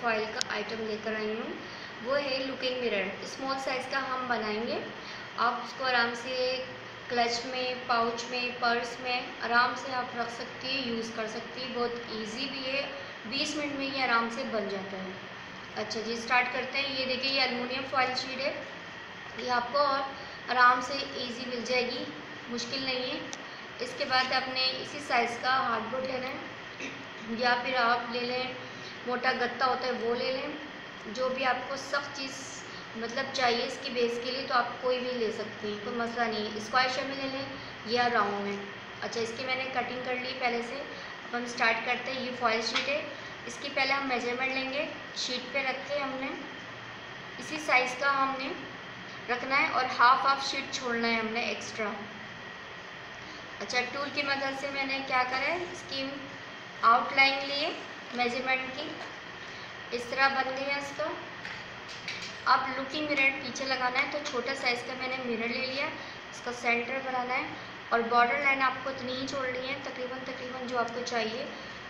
Foil का item लेकर आई हूँ। वो है लुकिंग मिरर, स्मॉल साइज़ का हम बनाएंगे। आप उसको आराम से क्लच में, पाउच में, पर्स में आराम से आप रख सकती है, यूज़ कर सकती है। बहुत इजी भी है, 20 मिनट में ये आराम से बन जाता है। अच्छा जी, स्टार्ट करते हैं। ये देखिए, ये एलुमिनियम फॉइल शीट है, ये आपको और आराम से इजी मिल जाएगी, मुश्किल नहीं है। इसके बाद आपने इसी साइज़ का हार्डबोर्ड लेना है, या फिर आप ले लें, मोटा गत्ता होता है वो ले लें। जो भी आपको सख्त चीज़ मतलब चाहिए इसकी बेस के लिए, तो आप कोई भी ले सकते हैं, कोई मसला नहीं है। स्क्वायर शेप में ले लें या राउंड में। अच्छा, इसकी मैंने कटिंग कर ली पहले से। अब हम स्टार्ट करते हैं। ये फॉइल शीट है, इसकी पहले हम मेजरमेंट लेंगे। शीट पे रख के हमने इसी साइज़ का हमने रखना है और हाफ शीट छोड़ना है हमने एक्स्ट्रा। अच्छा, टूल की मदद से मैंने क्या करा है, इसकी आउटलाइन लिए मेजरमेंट की, इस तरह बन गया इसका। अब लुकिंग मिरर पीछे लगाना है, तो छोटा साइज़ का मैंने मिरर ले लिया, इसका सेंटर बनाना है और बॉर्डर लाइन आपको इतनी ही छोड़नी है, तकरीबन जो आपको चाहिए।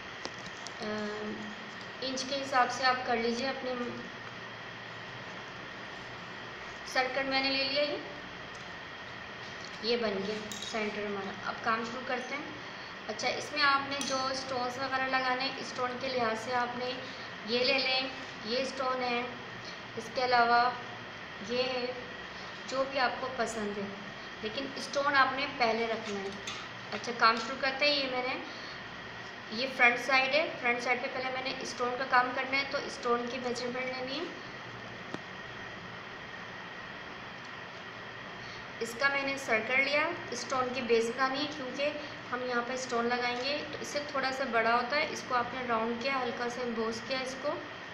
इंच के हिसाब से आप कर लीजिए अपने। सर्कल मैंने ले लिया, ये बन गया सेंटर हमारा। अब काम शुरू करते हैं। अच्छा, इसमें आपने जो स्टोन्स वगैरह लगाने, स्टोन के लिहाज से आपने ये ले लें, ये स्टोन है, इसके अलावा ये है, जो भी आपको पसंद है, लेकिन स्टोन आपने पहले रखना है। अच्छा, काम शुरू करते हैं। ये मैंने, ये फ्रंट साइड है, फ्रंट साइड पे पहले मैंने स्टोन का काम करना है, तो स्टोन की मेजरमेंट लेनी है। इसका मैंने सर्कल लिया, स्टोन की बेस बनानी है, क्योंकि हम यहाँ पे स्टोन लगाएंगे तो इससे थोड़ा सा बड़ा होता है। इसको आपने राउंड किया, हल्का सा एम्बोस किया। इसको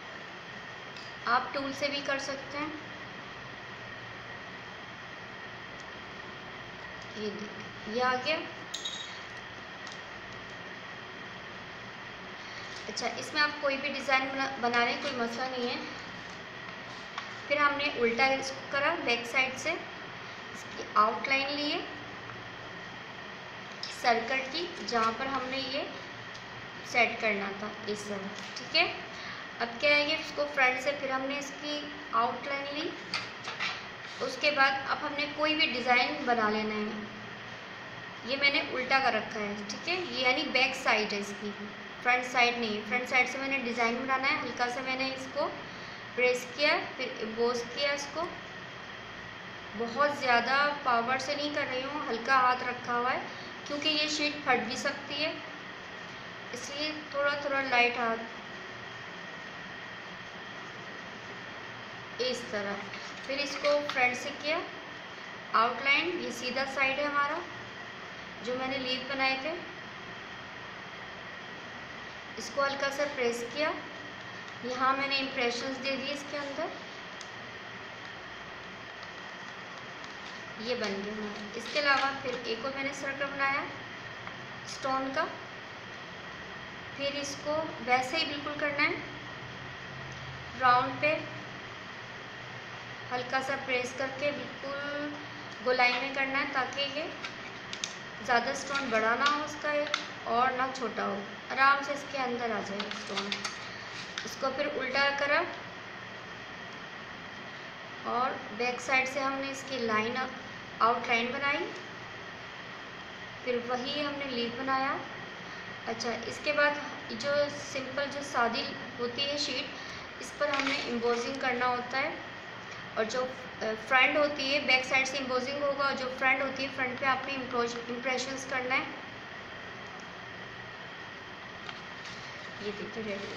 आप टूल से भी कर सकते हैं। ये आ गया। अच्छा, इसमें आप कोई भी डिज़ाइन बना रहे हैं, कोई मसला नहीं है। फिर हमने उल्टा इसको करा, बैक साइड से इसकी आउटलाइन लिए सर्कल की, जहाँ पर हमने ये सेट करना था, इस तरह। ठीक है, अब क्या है, ये इसको फ्रंट से फिर हमने इसकी आउटलाइन ली। उसके बाद अब हमने कोई भी डिज़ाइन बना लेना है। ये मैंने उल्टा कर रखा है, ठीक है, ये यानी बैक साइड है इसकी, फ्रंट साइड नहीं है। फ्रंट साइड से मैंने डिज़ाइन बनाना है। हल्का सा मैंने इसको प्रेस किया, फिर एम्बोस किया इसको। बहुत ज़्यादा पावर से नहीं कर रही हूँ, हल्का हाथ रखा हुआ है, क्योंकि ये शीट फट भी सकती है, इसलिए थोड़ा लाइट हाथ, इस तरह। फिर इसको फ्रंट से किया आउटलाइन। ये सीधा साइड है हमारा, जो मैंने लीफ बनाए थे। इसको हल्का सा प्रेस किया, यहाँ मैंने इम्प्रेशंस दे दिए इसके अंदर। ये बन गया हमारा। इसके अलावा फिर एक और मैंने सर्कल बनाया स्टोन का। फिर इसको वैसे ही बिल्कुल करना है, राउंड पे हल्का सा प्रेस करके बिल्कुल गोलाई में करना है, ताकि ये ज़्यादा स्टोन बड़ा ना हो उसका और ना छोटा हो, आराम से इसके अंदर आ जाए स्टोन। इसको फिर उल्टा करा और बैक साइड से हमने इसकी लाइन आउटलाइन बनाई, फिर वही हमने लीफ बनाया। अच्छा, इसके बाद जो सिंपल जो सादी होती है शीट, इस पर हमने एम्बोसिंग करना होता है, और जो फ्रंट होती है बैक साइड से एम्बोसिंग होगा, और जो फ्रंट होती है फ्रंट पे आपने इम्प्रेशंस करना है। ये देखिए रेडी।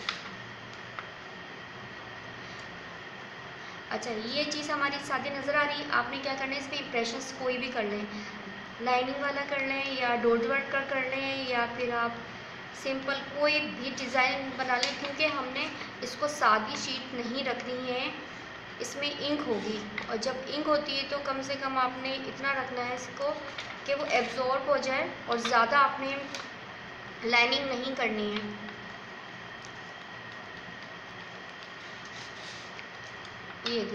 अच्छा, ये चीज़ हमारी सादी नज़र आ रही है। आपने क्या करना है, इस पर इम्प्रेशंस कोई भी कर लें, लाइनिंग वाला कर लें या डॉट वर्क का कर लें, या फिर आप सिंपल कोई भी डिज़ाइन बना लें, क्योंकि हमने इसको सादी शीट नहीं रखनी है, इसमें इंक होगी। और जब इंक होती है तो कम से कम आपने इतना रखना है इसको कि वो एब्जॉर्ब हो जाए, और ज़्यादा आपने लाइनिंग नहीं करनी है। ये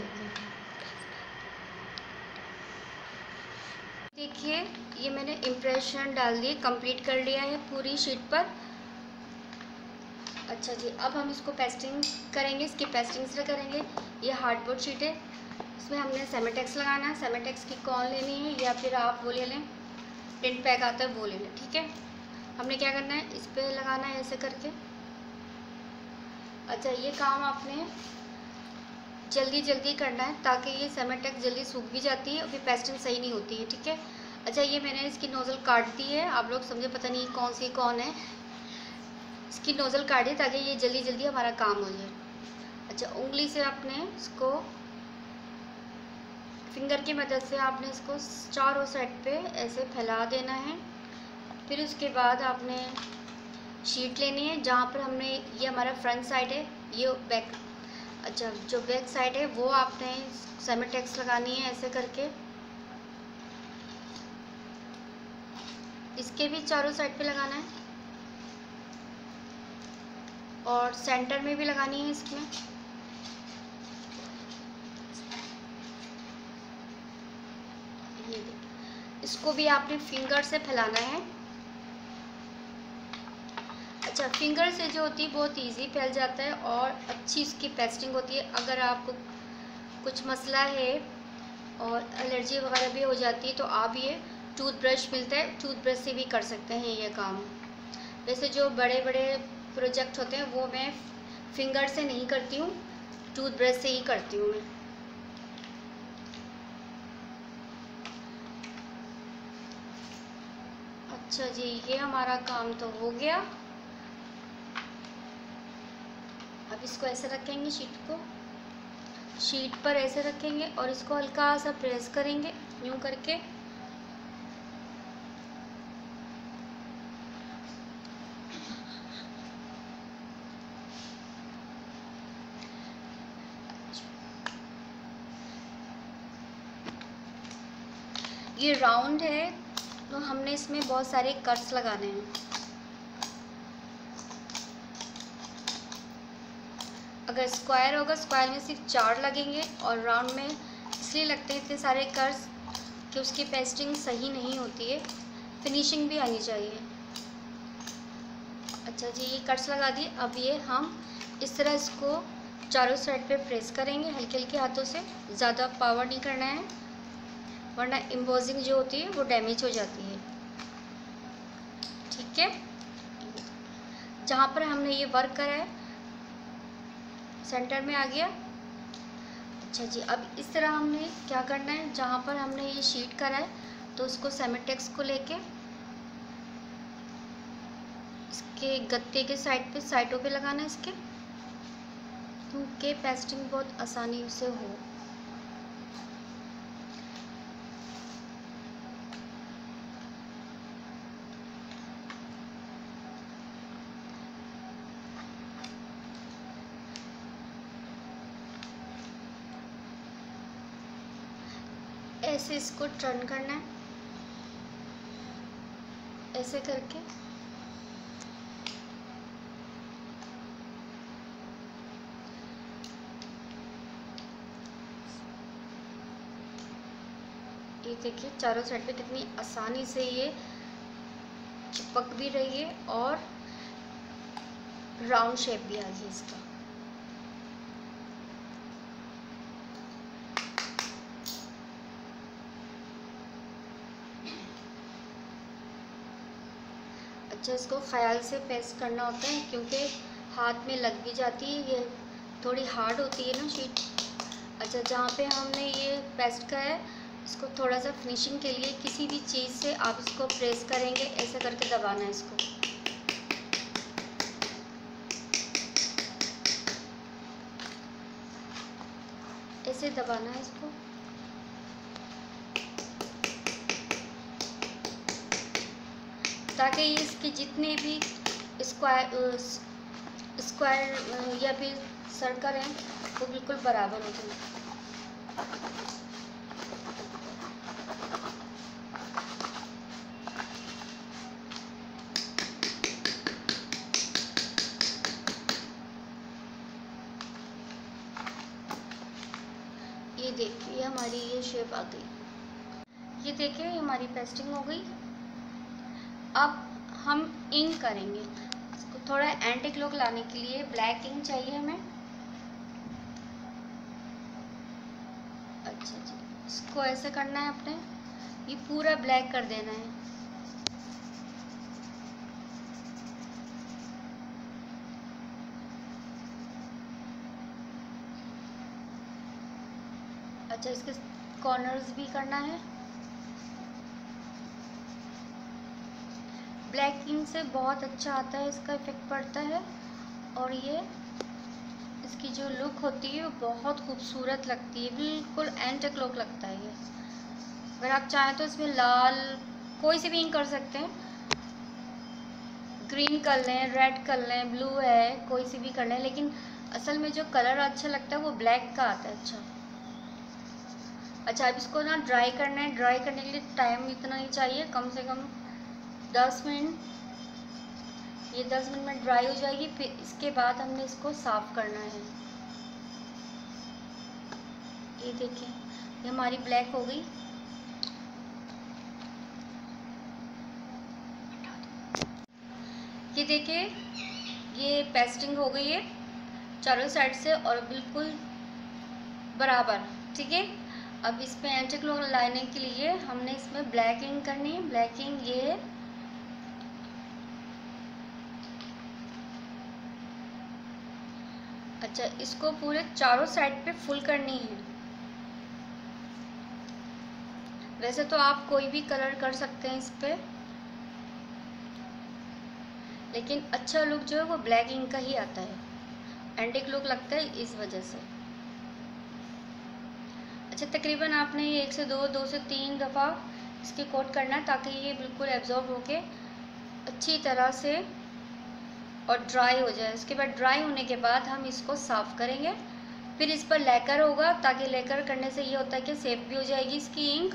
देखिए, ये मैंने इम्प्रेशन डाल दिए, कंप्लीट कर लिया है पूरी शीट पर। अच्छा जी, अब हम इसको पेस्टिंग करेंगे। इसकी पेस्टिंग से करेंगे। ये हार्डबोर्ड शीट है, इसमें हमने सेमेटेक्स लगाना है। सेमेटेक्स की कौन लेनी है या फिर आप वो ले लें, टिंट पैक आता है वो ले लें, ठीक है। हमने क्या करना है, इस पर लगाना है ऐसे करके। अच्छा, ये काम आपने जल्दी जल्दी करना है ताकि ये सेमेटेक्स जल्दी सूख भी जाती है और फिर पेस्टिंग सही नहीं होती है, ठीक है। अच्छा, ये मैंने इसकी नोज़ल काट दी है, आप लोग समझे पता नहीं कौन सी कौन है। इसकी नोज़ल काटिए ताकि ये जल्दी जल्दी हमारा काम हो जाए। अच्छा, उंगली से आपने इसको, फिंगर की मदद से आपने इसको चारों साइड पे ऐसे फैला देना है। फिर उसके बाद आपने शीट लेनी है जहाँ पर हमने, ये हमारा फ्रंट साइड है, ये बैक, अच्छा जो बैक साइड है वो आपने सेमेटेक्स लगानी है ऐसे करके। इसके भी चारों साइड पे लगाना है और सेंटर में भी लगानी है इसमें। ये देखिए, इसको भी आपने फिंगर से फैलाना है। अच्छा, फिंगर से जो होती है बहुत इजी फैल जाता है और अच्छी इसकी पेस्टिंग होती है। अगर आपको कुछ मसला है और एलर्जी वगैरह भी हो जाती है तो आप ये टूथब्रश मिलता है, टूथब्रश से भी कर सकते हैं ये काम। वैसे जो बड़े बड़े प्रोजेक्ट होते हैं वो मैं फिंगर से नहीं करती हूँ, टूथब्रश से ही करती हूँ मैं। अच्छा जी, ये हमारा काम तो हो गया। अब इसको ऐसे रखेंगे, शीट पर ऐसे रखेंगे और इसको हल्का सा प्रेस करेंगे यूँ करके। ये राउंड है तो हमने इसमें बहुत सारे कट्स लगाने हैं। अगर स्क्वायर होगा, स्क्वायर में सिर्फ 4 लगेंगे और राउंड में इसलिए लगते हैं इतने सारे कट्स कि उसकी पेस्टिंग सही नहीं होती है, फिनिशिंग भी आनी चाहिए। अच्छा जी, ये कट्स लगा दिए। अब ये हम इस तरह इसको चारों साइड पे प्रेस करेंगे हल्के हल्के हाथों से, ज़्यादा पावर नहीं करना है वरना एम्बोसिंग जो होती है वो डैमेज हो जाती है, ठीक है। जहाँ पर हमने ये वर्क करा है सेंटर में आ गया। अच्छा जी, अब इस तरह हमने क्या करना है, जहाँ पर हमने ये शीट करा है तो उसको सेमेटेक्स को लेके इसके गत्ते के साइड पे, साइडों पे लगाना है इसके, क्योंकि पेस्टिंग बहुत आसानी से हो। ऐसे इसको टर्न करना है ऐसे करके। ये देखिए चारों साइड पे कितनी आसानी से ये चिपक भी रही है और राउंड शेप भी आ गई इसका। अच्छा, इसको ख्याल से पेस्ट करना होता है क्योंकि हाथ में लग भी जाती है, ये थोड़ी हार्ड होती है ना शीट। अच्छा, जहाँ पे हमने ये पेस्ट का है इसको थोड़ा सा फिनिशिंग के लिए किसी भी चीज़ से आप इसको प्रेस करेंगे, ऐसे करके दबाना है इसको। ऐसे दबाना है इसको। ताकि इसके जितने भी स्क्वायर या फिर सर्कल हैं वो बिल्कुल बराबर हो जाए। ये देखिए हमारी ये शेप आ गई। ये देखिए हमारी पेस्टिंग हो गई। अब हम इंक करेंगे, इसको थोड़ा एंटिक लुक लाने के लिए ब्लैक इंक चाहिए हमें। अच्छा जी, इसको ऐसे करना है अपने, ये पूरा ब्लैक कर देना है। अच्छा, इसके कॉर्नर्स भी करना है। ब्लैक इंक से बहुत अच्छा आता है, इसका इफेक्ट पड़ता है और ये इसकी जो लुक होती है वो बहुत खूबसूरत लगती है, बिल्कुल एंटिक लुक लगता है ये। अगर आप चाहें तो इसमें लाल कोई सी भी इंक कर सकते हैं, ग्रीन कर लें, रेड कर लें, ब्लू है, कोई सी भी कर लें, लेकिन असल में जो कलर अच्छा लगता है वो ब्लैक का आता है। अच्छा, अब इसको ना ड्राई करना है। ड्राई करने के लिए टाइम इतना ही चाहिए, कम से कम 10 मिनट। ये 10 मिनट में ड्राई हो जाएगी। फिर इसके बाद हमने इसको साफ़ करना है। ये देखिए, ये हमारी ब्लैक हो गई। ये देखिए, ये पेस्टिंग हो गई है चारों साइड से और बिल्कुल बराबर, ठीक है। अब इस पे एंटिक लुक लाने के लिए हमने इसमें ब्लैक इंक करनी है। ब्लैक इंक ये है। अच्छा, इसको पूरे चारों साइड पे फुल करनी है। वैसे तो आप कोई भी कलर कर सकते हैं इस पे, लेकिन अच्छा लुक जो है वो ब्लैक इंक का ही आता है, एंटिक लुक लगता है इस वजह से। अच्छा, तकरीबन आपने ये 1 से 2 से 3 दफ़ा इसकी कोट करना है ताकि ये बिल्कुल एब्जॉर्ब होके अच्छी तरह से और ड्राई हो जाए। इसके बाद ड्राई होने के बाद हम इसको साफ़ करेंगे। फिर इस पर लेकर होगा, ताकि लेकर करने से ये होता है कि सेफ भी हो जाएगी इसकी इंक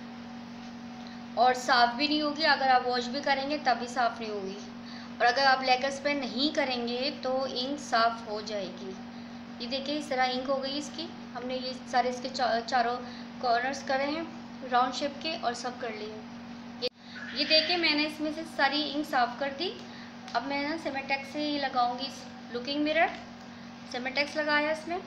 और साफ़ भी नहीं होगी। अगर आप वॉश भी करेंगे तब भी साफ़ नहीं होगी, और अगर आप लेकर स्प्रे नहीं करेंगे तो इंक साफ़ हो जाएगी। ये देखिए, इस तरह इंक हो गई इसकी। हमने ये सारे इसके चारों कॉर्नर्स करे हैं राउंड शेप के और सब कर लिए। ये देखिए, मैंने इसमें से सारी इंक साफ़ कर दी। अब मैं ना सेमेटेक्स से ही लगाऊंगी इस लुकिंग मिरर। सेमेटेक्स लगाया इसमें।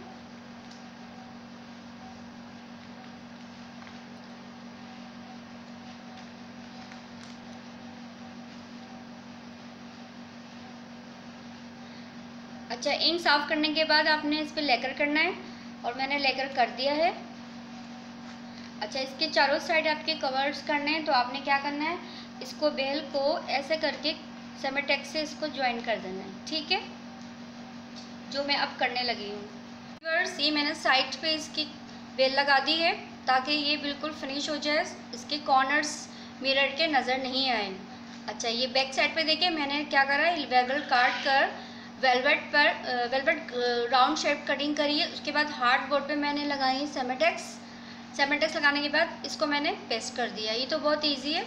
अच्छा, इंक साफ़ करने के बाद आपने इस पर लेकर करना है और मैंने लेकर कर दिया है। अच्छा, इसके चारों साइड आपके कवर्स करने हैं, तो आपने क्या करना है, इसको बेल को ऐसे करके सेमेटेक्स से इसको ज्वाइन कर देना है, ठीक है, जो मैं अब करने लगी हूँ। व्यूअर्स, ये मैंने साइड पे इसकी बेल लगा दी है ताकि ये बिल्कुल फिनिश हो जाए, इसके कॉर्नर्स मिरर के नज़र नहीं आए। अच्छा, ये बैक साइड पे देखिए मैंने क्या करा है, वेलवेट काट कर वेलवेट राउंड शेप कटिंग करी है। उसके बाद हार्ड बोर्ड पे मैंने लगाई है सेमेटेक्स। सेमेटेक्स लगाने के बाद इसको मैंने पेस्ट कर दिया। ये तो बहुत इजी है।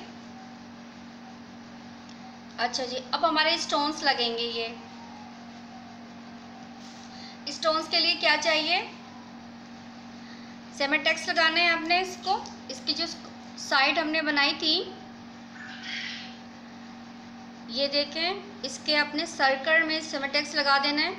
अच्छा जी, अब हमारे स्टोन्स लगेंगे। ये स्टोन्स के लिए क्या चाहिए, सेमेटेक्स लगाने हैं आपने इसको। इसकी जो साइड हमने बनाई थी, ये देखें, इसके अपने सर्कल में सेमेटेक्स लगा देना है।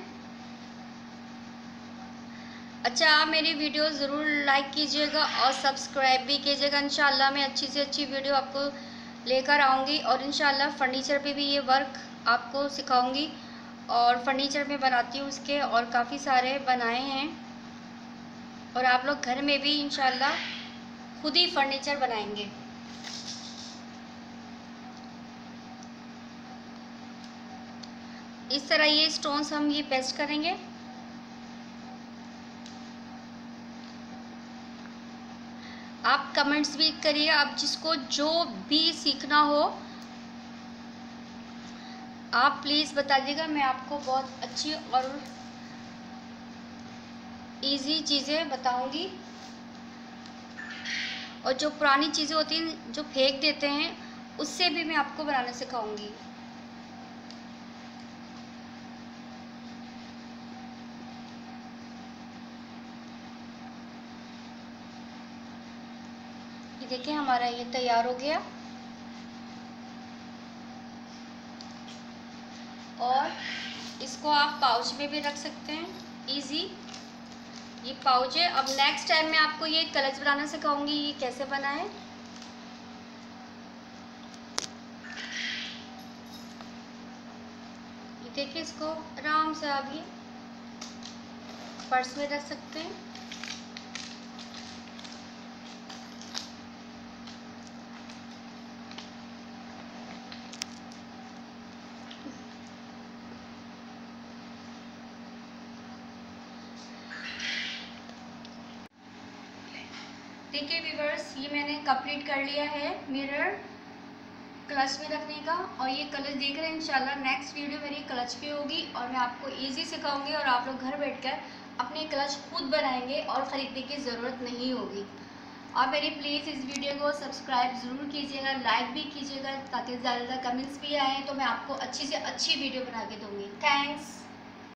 अच्छा, आप मेरी वीडियो ज़रूर लाइक कीजिएगा और सब्सक्राइब भी कीजिएगा। इंशाल्लाह मैं अच्छी से अच्छी वीडियो आपको लेकर आऊँगी और इंशाल्लाह फर्नीचर पे भी ये वर्क आपको सिखाऊंगी। और फर्नीचर में बनाती हूँ उसके, और काफ़ी सारे बनाए हैं, और आप लोग घर में भी इंशाल्लाह खुद ही फर्नीचर बनाएंगे। इस तरह ये स्टोन्स हम ये पेस्ट करेंगे। आप कमेंट्स भी करिए, आप जिसको जो भी सीखना हो आप प्लीज़ बता दीजिएगा। मैं आपको बहुत अच्छी और इजी चीज़ें बताऊंगी, और जो पुरानी चीज़ें होती हैं जो फेंक देते हैं उससे भी मैं आपको बनाना सिखाऊंगी। ये देखिए, हमारा ये तैयार हो गया। और इसको आप पाउच में भी रख सकते हैं, इजी। ये पाउच है। अब नेक्स्ट टाइम मैं आपको ये क्लच बनाना सिखाऊंगी, ये कैसे बनाएं। ये देखिए, इसको आराम से आप ये पर्स में रख सकते हैं। देखिए व्यूअर्स, ये मैंने कंप्लीट कर लिया है मिरर क्लच में रखने का। और ये क्लच देख रहे हैं, इंशाल्लाह नेक्स्ट वीडियो मेरी क्लच की होगी और मैं आपको इजी सिखाऊंगी और आप लोग घर बैठकर अपने क्लच खुद बनाएंगे और ख़रीदने की ज़रूरत नहीं होगी। आप मेरी प्लीज़ इस वीडियो को सब्सक्राइब ज़रूर कीजिएगा, लाइक भी कीजिएगा, ताकि ज़्यादा कमेंट्स भी आएँ तो मैं आपको अच्छी से अच्छी वीडियो बना के दूँगी। थैंक्स।